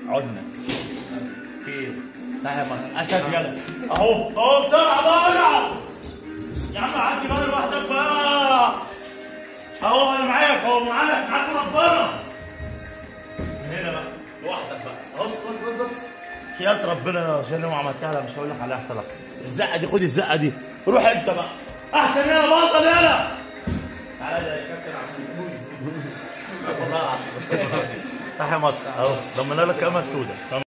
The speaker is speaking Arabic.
عدنا كيف ناحية مصر أسد يلا أهو بسرعة بقى يا عم عدي بقى لوحدك بقى أهو أنا معاك معاك ربنا من هنا بقى لوحدك بقى بص حياة ربنا عشان ما عملتها لا مش هقول لك على احسن لك الزقة دي خد الزقة دي روح أنت بقى أحسن يا بطل يلا تعالى يا كابتن عشان والله العظيم تحيا مصر اهو ضمنا لك كاميرا سوداء.